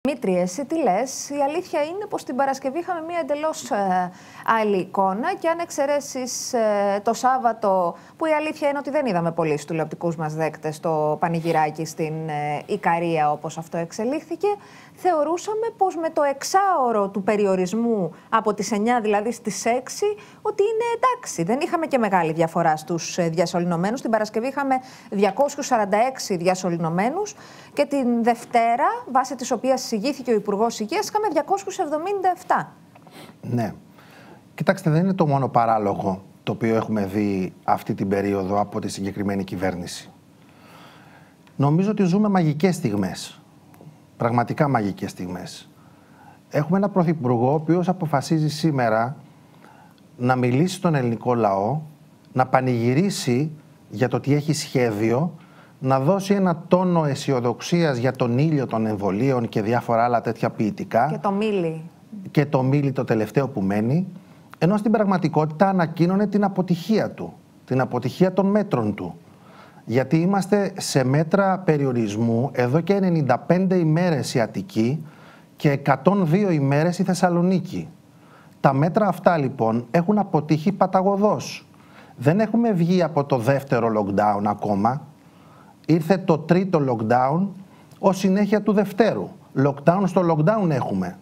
Δημήτρη, εσύ τι λες? Η αλήθεια είναι πως την Παρασκευή είχαμε μια εντελώς άλλη εικόνα και αν εξαιρέσεις το Σάββατο, που η αλήθεια είναι ότι δεν είδαμε πολλοί στους τηλεοπτικούς μας δέκτες το πανηγυράκι στην Ικαρία όπως αυτό εξελίχθηκε, θεωρούσαμε πως με το εξάωρο του περιορισμού από τις 9 δηλαδή στις 6 ότι είναι εντάξει. Δεν είχαμε και μεγάλη διαφορά στους διασωληνωμένους. Την Παρασκευή είχαμε 246 διασωληνωμένους και την Δευτέρα, βάσει της οποίας εισηγήθηκε ο Υπουργός Υγείας, είχαμε 277. Ναι. Κοιτάξτε, δεν είναι το μόνο παράλογο το οποίο έχουμε δει αυτή την περίοδο από τη συγκεκριμένη κυβέρνηση. Νομίζω ότι ζούμε μαγικές στιγμές. Πραγματικά μαγικές στιγμές. Έχουμε έναν πρωθυπουργό ο οποίος αποφασίζει σήμερα να μιλήσει στον ελληνικό λαό, να πανηγυρίσει για το τι έχει σχέδιο, να δώσει ένα τόνο αισιοδοξίας για τον ήλιο των εμβολίων και διάφορα άλλα τέτοια ποιητικά. Και το μήλι. Και το μήλι το τελευταίο που μένει, ενώ στην πραγματικότητα ανακοίνωνε την αποτυχία του, την αποτυχία των μέτρων του. Γιατί είμαστε σε μέτρα περιορισμού εδώ και 95 ημέρες η Αττική και 102 ημέρες η Θεσσαλονίκη. Τα μέτρα αυτά λοιπόν έχουν αποτύχει παταγωδώς. Δεν έχουμε βγει από το δεύτερο lockdown ακόμα. Ήρθε το τρίτο lockdown ως συνέχεια του δευτέρου. Lockdown στο lockdown έχουμε.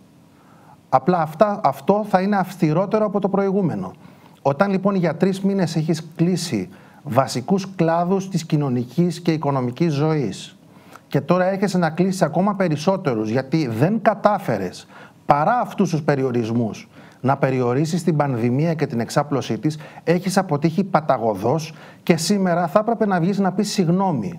Απλά αυτό θα είναι αυστηρότερο από το προηγούμενο. Όταν λοιπόν για 3 μήνες έχεις κλείσει βασικούς κλάδους της κοινωνικής και οικονομικής ζωής και τώρα έρχεσαι να κλείσεις ακόμα περισσότερους γιατί δεν κατάφερες παρά αυτούς τους περιορισμούς να περιορίσεις την πανδημία και την εξάπλωσή της, έχεις αποτύχει παταγωδώς και σήμερα θα έπρεπε να βγεις να πεις συγγνώμη.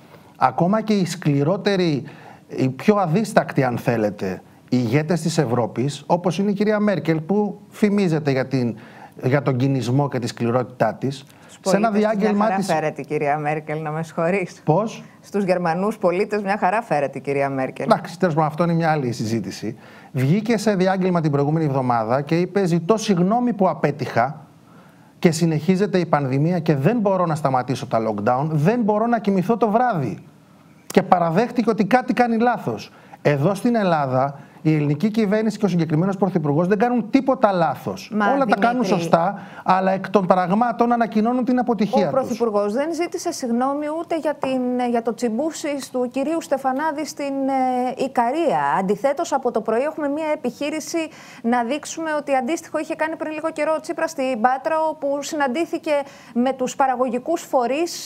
Ακόμα και οι σκληρότεροι, οι πιο αδίστακτοι αν θέλετε, οι ηγέτες της Ευρώπης, όπως είναι η κυρία Μέρκελ που φημίζεται για τον κινησμό και τη σκληρότητά της, σε ένα διάγγελμά της... Μια χαρά φέρεται η κυρία Μέρκελ, να με συγχωρείς. Πώς? Στους Γερμανούς πολίτες μια χαρά φέρεται η κυρία Μέρκελ. Εντάξει, τέλος πάντων, αυτό είναι μια άλλη συζήτηση. Βγήκε σε διάγγελμα την προηγούμενη εβδομάδα και είπε: ζητώ συγγνώμη που απέτυχα και συνεχίζεται η πανδημία και δεν μπορώ να σταματήσω τα lockdown, δεν μπορώ να κοιμηθώ το βράδυ. Και παραδέχτηκε ότι κάτι κάνει λάθος. Εδώ στην Ελλάδα η ελληνική κυβέρνηση και ο συγκεκριμένος πρωθυπουργός δεν κάνουν τίποτα λάθος. Όλα Δημήτρη, τα κάνουν σωστά, αλλά εκ των πραγμάτων ανακοινώνουν την αποτυχία τους. Ο πρωθυπουργός δεν ζήτησε συγγνώμη ούτε για το τσιμπούσι του κυρίου Στεφανάδη στην Ικαρία. Αντιθέτως, από το πρωί έχουμε μια επιχείρηση να δείξουμε ότι αντίστοιχο είχε κάνει πριν λίγο καιρό ο Τσίπρας στην Πάτρα, όπου συναντήθηκε με τους παραγωγικούς φορείς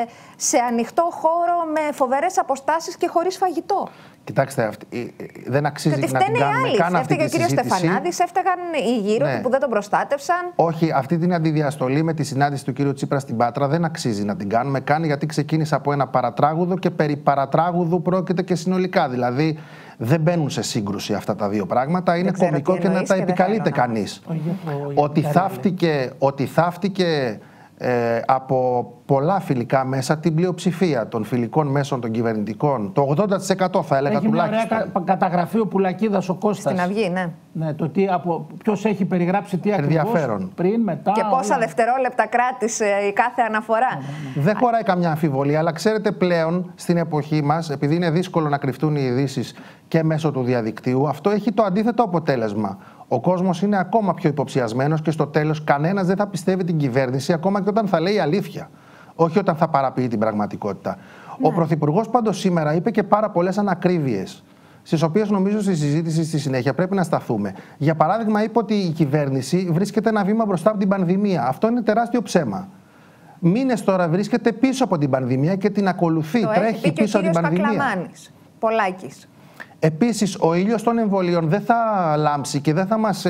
σε ανοιχτό χώρο με φοβερές αποστάσεις και χωρίς φαγητό. Κοιτάξτε, δεν αξίζει να την κάνουμε καν αυτή τη συζήτηση. Έφταιγε ο κύριος Στεφανάδης, έφταγαν οι γύρω του που δεν τον προστάτευσαν. Όχι, αυτή την αντιδιαστολή με τη συνάντηση του κύριου Τσίπρα στην Πάτρα δεν αξίζει να την κάνουμε καν, γιατί ξεκίνησε από ένα παρατράγουδο και περί παρατράγουδου πρόκειται και συνολικά. Δηλαδή δεν μπαίνουν σε σύγκρουση αυτά τα δύο πράγματα. Είναι κωμικό και να τα επικαλείται κανείς. Ότι θαύτηκε από πολλά φιλικά μέσα, την πλειοψηφία των φιλικών μέσων των κυβερνητικών, το 80% θα έλεγα τουλάχιστον. Έχει μια ωραία καταγραφή ο Πουλακίδας ο Κώστας. Στην Αυγή, ναι. Ναι, το ποιος έχει περιγράψει τι ακριβώς πριν, μετά. Και πόσα δευτερόλεπτα κράτησε η κάθε αναφορά. Δεν χωράει καμιά αμφιβολία, αλλά ξέρετε πλέον στην εποχή μας, επειδή είναι δύσκολο να κρυφτούν οι ειδήσεις και μέσω του διαδικτύου, αυτό έχει το αντίθετο αποτέλεσμα. Ο κόσμος είναι ακόμα πιο υποψιασμένος και στο τέλος κανένας δεν θα πιστεύει την κυβέρνηση, ακόμα και όταν θα λέει αλήθεια. Όχι όταν θα παραποιεί την πραγματικότητα. Ναι. Ο Πρωθυπουργός πάντως σήμερα είπε και πάρα πολλές ανακρίβειες, στις οποίες νομίζω στη συζήτηση στη συνέχεια πρέπει να σταθούμε. Για παράδειγμα, είπε ότι η κυβέρνηση βρίσκεται ένα βήμα μπροστά από την πανδημία. Αυτό είναι τεράστιο ψέμα. Μήνες τώρα βρίσκεται πίσω από την πανδημία και την ακολουθεί, τρέχει πίσω από την πανδημία. Πολάκης. Επίσης, ο ήλιος των εμβολίων δεν θα λάμψει και δεν θα μας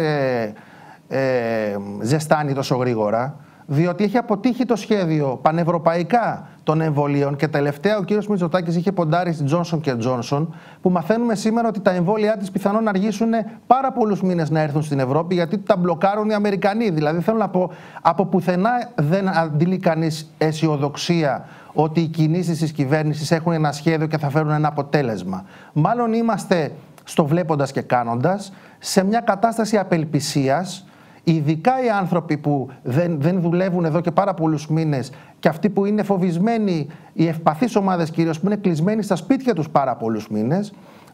ζεστάνει τόσο γρήγορα, διότι έχει αποτύχει το σχέδιο πανευρωπαϊκά των εμβολίων και τελευταία ο κύριος Μητσοτάκης είχε ποντάρει στην Johnson & Johnson, που μαθαίνουμε σήμερα ότι τα εμβόλια της πιθανόν να αργήσουν πάρα πολλούς μήνες να έρθουν στην Ευρώπη, γιατί τα μπλοκάρουν οι Αμερικανοί. Δηλαδή θέλω να πω, από πουθενά δεν αντιλεί κανείς αισιοδοξία ότι οι κινήσεις της κυβέρνησης έχουν ένα σχέδιο και θα φέρουν ένα αποτέλεσμα. Μάλλον είμαστε στο βλέποντας και κάνοντας σε μια κατάσταση απελπισίας, ειδικά οι άνθρωποι που δεν δουλεύουν εδώ και πάρα πολλούς μήνες και αυτοί που είναι φοβισμένοι, οι ευπαθείς ομάδες κυρίως που είναι κλεισμένοι στα σπίτια τους πάρα πολλούς μήνες,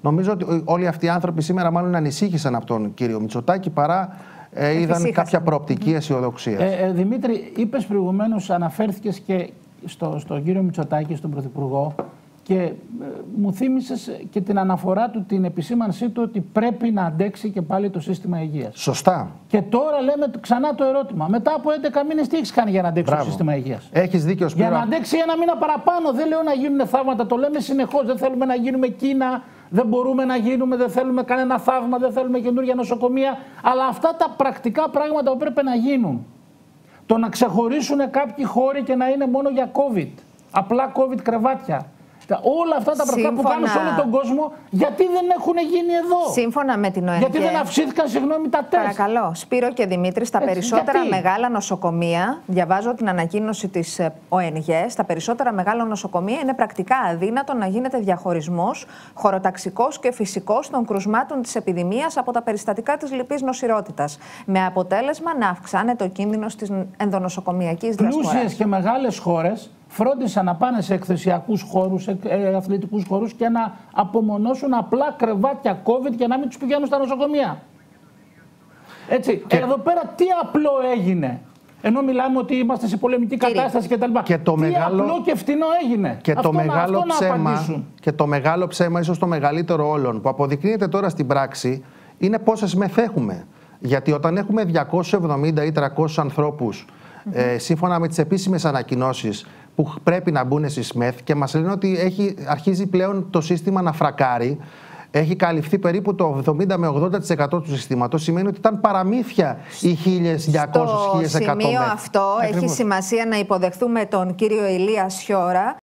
Νομίζω ότι όλοι αυτοί οι άνθρωποι σήμερα μάλλον ανησύχησαν από τον κύριο Μητσοτάκη παρά είδαν κάποια προοπτική αισιοδοξία. Δημήτρη, είπες προηγουμένως, αναφέρθηκες και στον κύριο Μητσοτάκη, στον Πρωθυπουργό, και μου θύμισες και την αναφορά του, την επισήμανσή του ότι πρέπει να αντέξει και πάλι το σύστημα υγείας. Σωστά. Και τώρα λέμε ξανά το ερώτημα. Μετά από 11 μήνες τι έχεις κάνει για να αντέξει το σύστημα υγείας? Έχεις δίκιο, Σπύρο. Για να αντέξει ένα μήνα παραπάνω. Δεν λέω να γίνουν θαύματα. Το λέμε συνεχώς. Δεν θέλουμε να γίνουμε Κίνα. Δεν μπορούμε να γίνουμε. Δεν θέλουμε κανένα θαύμα. Δεν θέλουμε καινούργια νοσοκομεία. Αλλά αυτά τα πρακτικά πράγματα που πρέπει να γίνουν. Το να ξεχωρίσουν κάποιοι χώροι και να είναι μόνο για COVID. Απλά COVID κρεβάτια. Όλα αυτά τα πράγματα που κάνουν σε όλο τον κόσμο, γιατί δεν έχουν γίνει εδώ? Σύμφωνα με την ΟΕΝ. Γιατί δεν αυξήθηκαν, συγγνώμη, τα τεστ? Παρακαλώ, Σπύρο και Δημήτρη, στα περισσότερα μεγάλα νοσοκομεία, διαβάζω την ανακοίνωση της ΟΕΝΓΕ, στα περισσότερα μεγάλα νοσοκομεία είναι πρακτικά αδύνατο να γίνεται διαχωρισμός χωροταξικός και φυσικός των κρουσμάτων της επιδημίας από τα περιστατικά της λυπής νοσηρότητας. Με αποτέλεσμα να αυξάνεται ο κίνδυνος της ενδονοσοκομιακής διασποράς. Πλούσιες και μεγάλες χώρες φρόντισαν να πάνε σε εκθεσιακούς χώρους, σε αθλητικούς χώρους και να απομονώσουν απλά κρεβάτια COVID και να μην τους πηγαίνουν στα νοσοκομεία. Έτσι, εδώ πέρα τι απλό έγινε? Ενώ μιλάμε ότι είμαστε σε πολεμική κατάσταση κτλ. Τι απλό και φτηνό έγινε? Και το μεγάλο ψέμα, ίσως το μεγαλύτερο όλων, που αποδεικνύεται τώρα στην πράξη, είναι πόσες μεθ έχουμε. Γιατί όταν έχουμε 270 ή 300 ανθρώπους, σύμφωνα με τις επίσημες ανακοινώσεις, που πρέπει να μπουν στις ΜΕΘ και μας λένε ότι αρχίζει πλέον το σύστημα να φρακάρει, έχει καλυφθεί περίπου το 70 με 80% του συστήματος, σημαίνει ότι ήταν παραμύθια οι 1.200-1.100 ΜΕΘ. Στο σημείο αυτό έχει σημασία να υποδεχθούμε τον κύριο Ηλία Σιώρα,